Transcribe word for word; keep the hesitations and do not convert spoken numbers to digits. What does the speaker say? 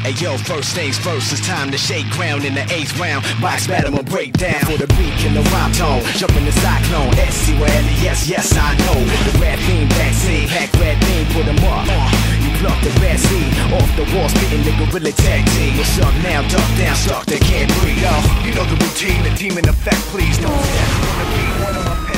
Hey yo, first things first, it's time to shake ground in the eighth round. Box battle, I'ma break down for the beat and the rhyme tone. Jump in the cyclone, S C Y L E S, yes I know. The rap theme backseat, pack red beam, put 'em up. You pluck the red seed off the wall, spitting the gorilla tag team. What's up now, duck down, stuck, they can't breathe. Yo, You know the routine, the demon effect, please don't step on the beat, one of my